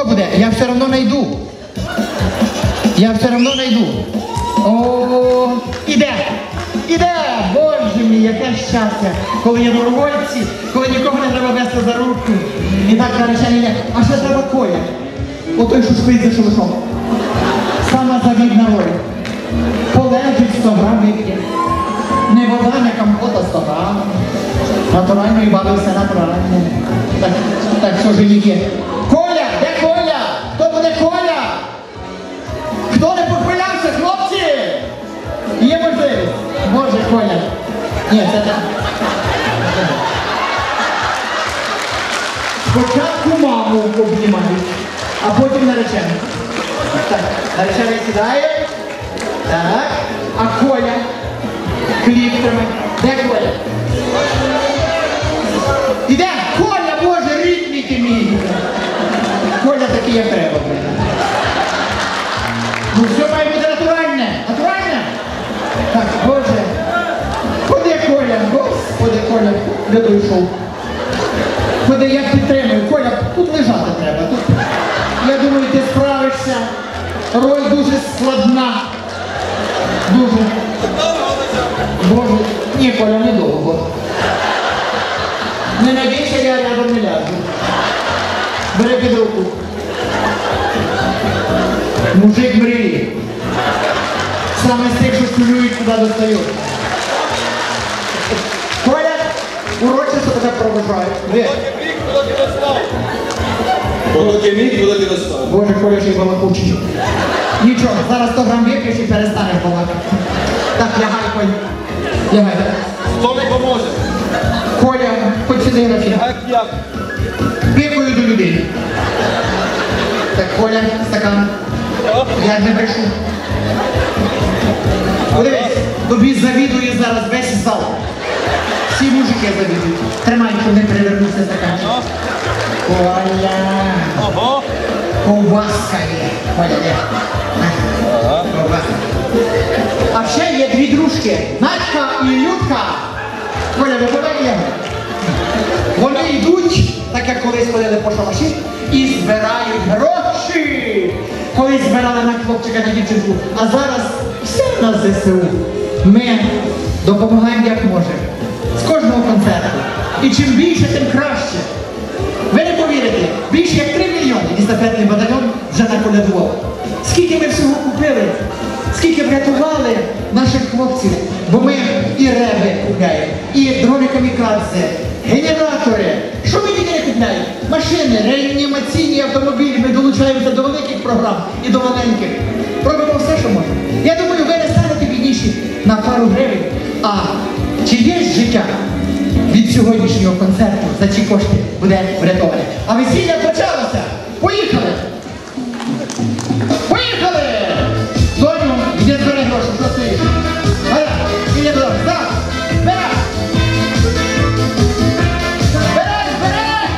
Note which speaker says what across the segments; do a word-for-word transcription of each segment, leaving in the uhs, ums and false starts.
Speaker 1: буде? Я все одно найду. Я все одно найду. О, іде. Іде. Боже мій, яке щастя. Коли є добровольці, коли нікого не треба вести за руку. І так наречені йде. А ще треба Коля. Отой, що спить за шелушом. Сама завідна роль. Полежить сто грам вип'є. Не вода, не компота, сто грам. Натурально і баби все натуральне. Так, так, що женіки. Коля! Де Коля? Хто буде Коля? Хто не похвилявся, хлопці? Є можливість. Боже, Коля. Ні, це так. Спочатку маму обнімають, а потім наречену. Так, наречений сідає. Так. А Коля? Хліб тримає. Де Коля? Іде! Коля, Боже, рідний ти мій! Коля такий, як треба. Ну все має бути натуральне. Натуральне? Так, Боже. Ходи, Коля. Господи, Коля, де дійшов? Ходи, я підтримую. Коля, тут лежати треба. Тут, я думаю, ти справишся. Роль дуже складна. Дуже. Боже. Ні, Коля, недовго. Не надійся, я рядом не ляжу. Бери під руку. Мужик мрії. Саме з тих, що стулюють, куди достають. Коля, урочисто тебе проважаю. Де?
Speaker 2: Поки міг, коли ти розстав.
Speaker 1: Боже, Коля, ще й балакучий. Нічого, зараз сто грам вип'єш і перестанеш балакати. Так, лягай, Коль. Лягай.
Speaker 2: Хто не поможе?
Speaker 1: Коля, хоч сюди графі.
Speaker 2: Як як?
Speaker 1: Пікою до людей. Так, Коля, стакан. Я не брешу. Подивись, тобі завідує зараз весь зал. Всі мужики завідують. Тримай, щоб не перевернувся стаканчик. Коля.
Speaker 2: Ого.
Speaker 1: Ковбаска є. Коля, де?
Speaker 2: Ага.
Speaker 1: Ковбаска. А ще є дві дружки. Надька і Людка. Коля, виходить його. Вони йдуть, так як колись ходили по шалаші, і збирають гроші. Колись збирали на хлопчика, на дівчинку, а зараз все на ЗСУ. Ми допомагаємо як можемо. З кожного концерту. І чим більше, тим краще. Ви не повірите, більше як три мільйони естафетний батальйон вже наколядував. Скільки ми всього купили, скільки врятували наших хлопців, бо ми і реби купляємо, і дрони камікадзе, генератори. Що ми тільки не купляємо? Машини, реанімаційні автомобілі, ми долучаємося до великих програм і до маленьких. Робимо все, що можемо. Я думаю, ви не станете бідніші на пару гривень. А чи є життя від сьогоднішнього концерту за ці кошти буде врятоване? А весілля почалося! Поїхали! Поїхали! Доню, йди збери гроші, що стоїш? Гара, іди до нас, так! Збирай! Збирай, збирай!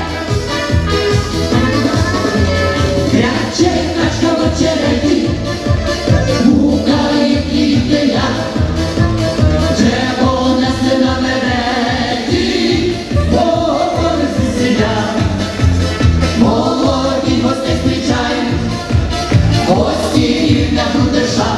Speaker 3: Кряче, качка в очереті, гукає квітеля, Джебо несе на мереті, говори звідсіля. Молоді гостей зустрічають, гості їх не прудеша,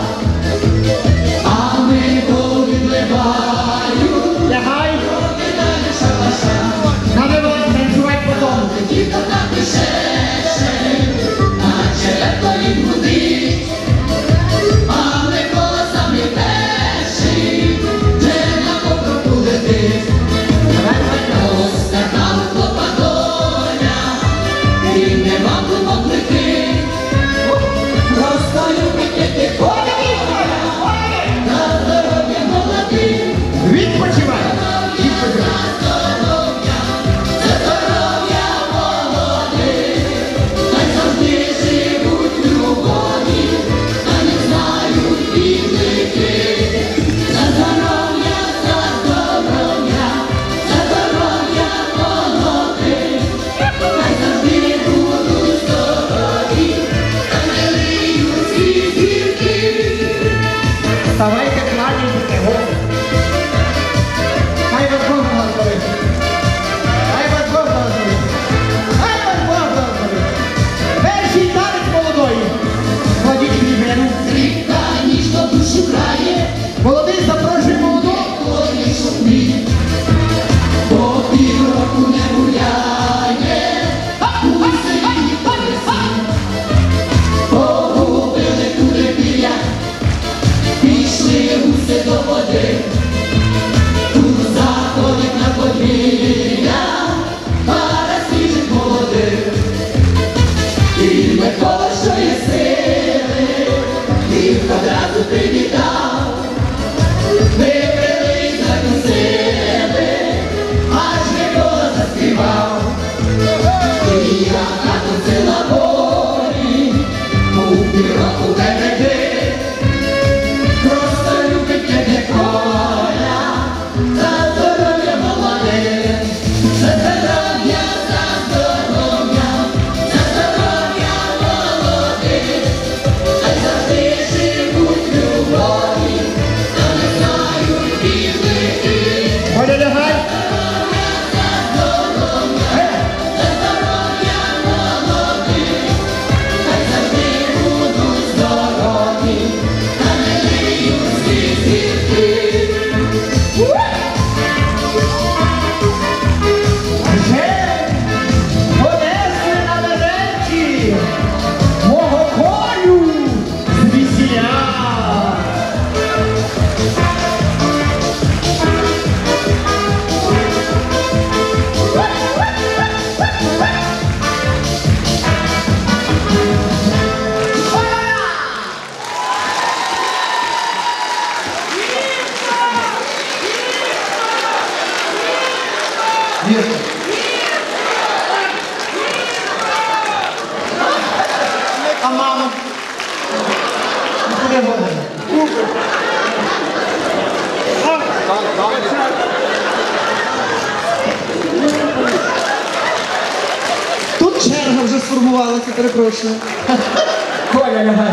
Speaker 3: а ми повідливають,
Speaker 1: Лягай!
Speaker 3: повідає шалаша.
Speaker 1: Надавай, танцювай по дому!
Speaker 3: Діто так пишеше, наче летої гудить, а Микола сам і перший, вже на покроку летить. Ось така хлопа доля, і нема клубок летить. Просто любити Коля, на здоров'я молодих.
Speaker 1: Відпочивай! Відпочивай!
Speaker 3: Це здоров'я молодих, хай завжди живуть в любові, та не знають підлики. За здоров'я, за здоров'я, за здоров'я молодих, хай завжди будуть здорові, та не лиють всі зірки.
Speaker 1: А мама? Куди година?
Speaker 4: Тут черга вже сформувалася, перепрошую.
Speaker 1: Коля, лягай.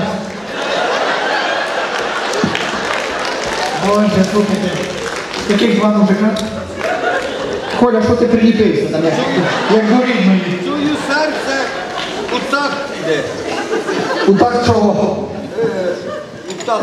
Speaker 1: Боже, слухайте, таких два мужика. Коля, що ти приліпився там, як, як до рідної?
Speaker 2: Чую серце, отак іде.
Speaker 1: У так чого?
Speaker 2: Отак.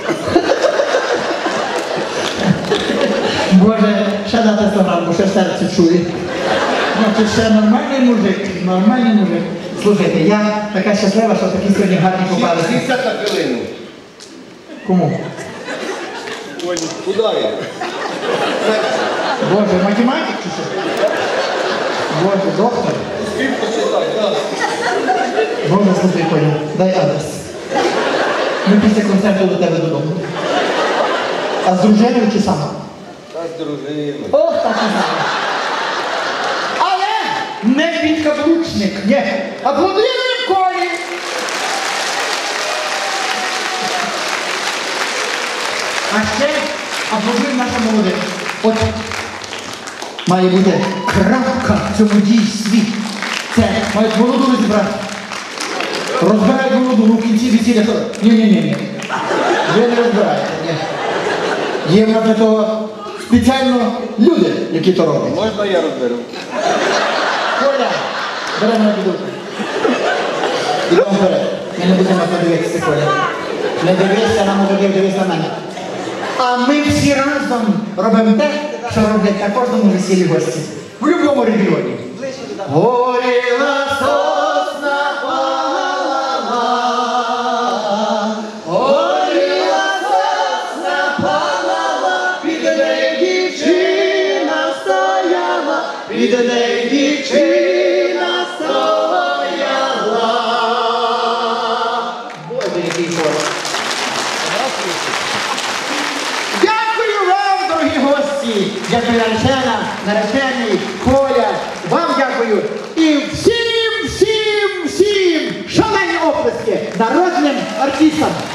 Speaker 1: Боже, ще дати сто грам, бо ще серце чує. Значить, ще нормальний мужик, нормальний мужик. Слухайте, я така щаслива, що такі сьогодні гарні попалися.
Speaker 2: Сісся на хвилину.
Speaker 1: Кому?
Speaker 2: Ой, куди я? Серце.
Speaker 1: Боже, математик чи що? Боже, доктор.
Speaker 2: Скільки читай, так.
Speaker 1: Боже, слухай, Коля, дай адрес. Ми після концерту до тебе додому. А з дружиною чи сама?
Speaker 2: Та з дружиною.
Speaker 1: Ох, так і знаю. Але не підкаблучник, ні. Аплодуємо Колі. А ще аплодуємо нашому молодим. От має бути крапка в цьому дійстві. Це мають молоду розібрати. Розбирають молоду в кінці весілля. Ні-ні-ні. Ви не розбираєте, ні. Є в нас для того спеціально люди, які то роблять.
Speaker 2: Можна я розберу?
Speaker 1: Коля, беремо на піду. Ідемо вперед. Ми не будемо подивитися, Коля. Не дивися на молодих, дивись на мене. А ми всі разом робимо те, що роблять на кожному весіллі гості. В будь-якому регіоні. Горіла сосна палала, горіла сосна палала, під нею дівчина стояла, під нею дівчина стояла. Боже, який хор. Дякую вам, дорогі гості! Дякую наречена, наречений, Коля. Вам дякую. І всім, всім, всім шалені оплески народним артистам.